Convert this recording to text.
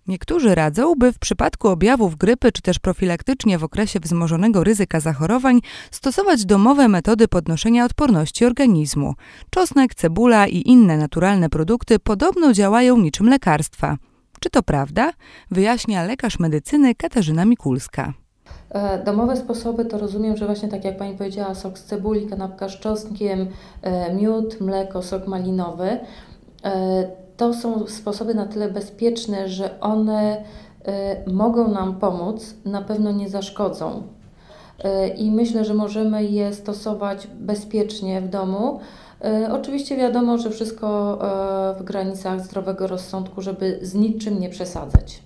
Niektórzy radzą, by w przypadku objawów grypy czy też profilaktycznie w okresie wzmożonego ryzyka zachorowań stosować domowe metody podnoszenia odporności organizmu. Czosnek, cebula i inne naturalne produkty podobno działają niczym lekarstwa. Czy to prawda? Wyjaśnia lekarz medycyny Katarzyna Mikulska. Domowe sposoby to rozumiem, że właśnie tak jak Pani powiedziała, sok z cebuli, kanapka z czosnkiem, miód, mleko, sok malinowy. To są sposoby na tyle bezpieczne, że one mogą nam pomóc, na pewno nie zaszkodzą. I myślę, że możemy je stosować bezpiecznie w domu. Oczywiście wiadomo, że wszystko w granicach zdrowego rozsądku, żeby z niczym nie przesadzać.